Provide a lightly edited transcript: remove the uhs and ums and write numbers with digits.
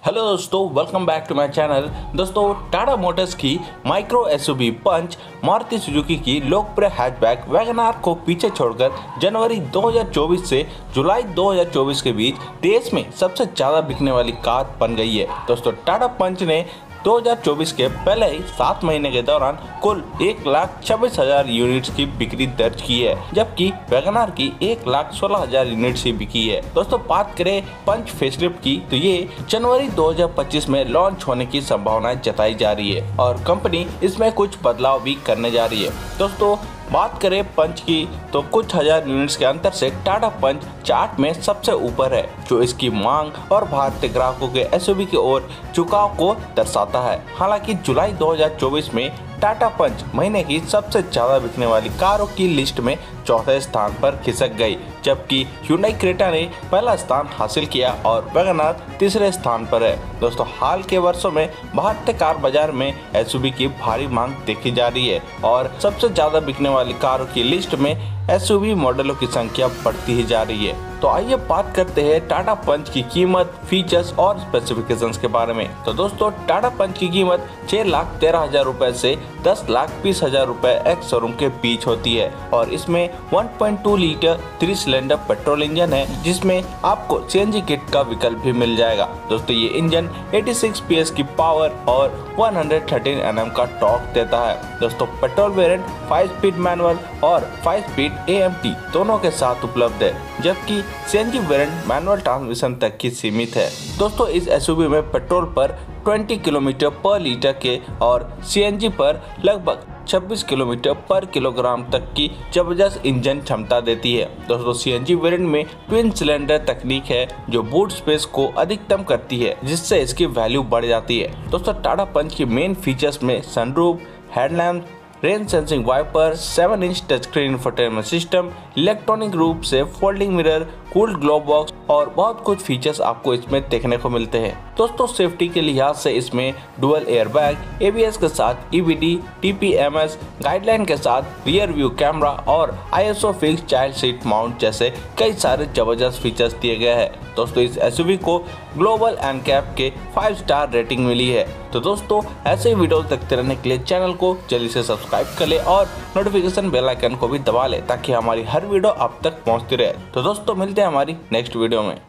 Hello दोस्तों, welcome back to my channel. दोस्तों, Tata Motors की micro SUV Punch Maruti Suzuki की लोकप्रिय हैचबैक वैगनआर को पीछे छोड़कर जनवरी 2024 से जुलाई 2024 के बीच देश में सबसे ज़्यादा बिकने वाली कार बन गई है। दोस्तों, टाटा पंच ने 2024 के पहले ही 7 महीने के दौरान कुल 1,26,000 यूनिट्स की बिक्री दर्ज की है, जबकि वैगनआर की 1,16,000 यूनिट्स ही बिकी है। दोस्तों, बात करें पंच फेसलिफ्ट की तो ये जनवरी 2025 में लॉन्च होने की संभावनाएं जताई जा रही है और कंपनी इसमें कुछ बदलाव भी करने जा रही है। दोस्तों, बात करें पंच की तो कुछ हजार यूनिट्स के अंतर से टाटा पंच चार्ट में सबसे ऊपर है, जो इसकी मांग और भारतीय ग्राहकों के एसयूवी की ओर झुकाव को दर्शाता है। हालांकि जुलाई 2024 में टाटा पंच महीने की सबसे ज्यादा बिकने वाली कारों की लिस्ट में चौथे स्थान पर खिसक गई, जबकि hyundai क्रेटा ने पहला स्थान हासिल किया और वैगनआर तीसरे स्थान पर है। दोस्तों, हाल के वर्षों में भारतीय कार बाजार में एसयूवी की भारी मांग देखी जा रही है और सबसे ज्यादा बिकने वाली कारों की लिस्ट में एसयूवी मॉडलों की संख्या बढ़ती ही जा रही है। तो आइए बात करते हैं टाटा पंच की कीमत, फीचर्स और स्पेसिफिकेशंस के बारे में। तो दोस्तों, टाटा पंच की कीमत 6,13,000 रुपए से 10,20,000 रुपए एक्स शोरूम के बीच होती है और इसमें 1.2 लीटर 3 सिलेंडर पेट्रोल इंजन है, जिसमें आपको सीएनजी किट का विकल्प भी मिल जाएगा। दोस्तों, ये इंजन 86 PS की पावर और 113 Nm का टॉर्क देता है। दोस्तों, पेट्रोल वेरिएंट 5 स्पीड मैनुअल और 5 स्पीड AMT दोनों के साथ उपलब्ध है, जबकि सीएनजी वेरिएंट मैनुअल ट्रांसमिशन तक ही सीमित है। दोस्तों, इस एसयूवी में पेट्रोल पर 20 किलोमीटर पर लीटर के और सीएनजी पर लगभग 26 किलोमीटर पर किलोग्राम तक की जबरदस्त इंजन क्षमता देती है। दोस्तों, सीएनजी वेरिएंट में ट्विन सिलेंडर तकनीक है जो बूट स्पेस को अधिकतम करती है, जिससे इसकी वैल्यू बढ़ जाती है। दोस्तों, टाटा पंच के मेन फीचर्स में sunroof, headlamp, rain sensing wiper, 7 inch touch screen infotainment system, electronic रूप से folding mirror, cooled glove box और बहुत कुछ फीचर्स आपको इसमें देखने को मिलते हैं। दोस्तों, सेफ्टी के लिहाज से इसमें डुअल एयरबैग, ABS के साथ EBD, TPMS, गाइडलाइन के साथ रियर व्यू कैमरा और ISO fix child seat mount जैसे कई सारे जबरदस्त फीचर्स दिए गए हैं। दोस्तों, इस एसयूवी को ग्लोबल एनकैप के 5 स्टार रेटिंग मिली है। तो दोस्तों, ऐसे वीडियो देखते रहने के लिए चैनल को जल्दी से सब्सक्राइब कर ले और नोटिफिकेशन बेल आइकन को भी दबा ले, ताकि हमारी हर वीडियो आप तक पहुंचती रहे। तो दोस्तों, मिलते हैं हमारी नेक्स्ट वीडियो में।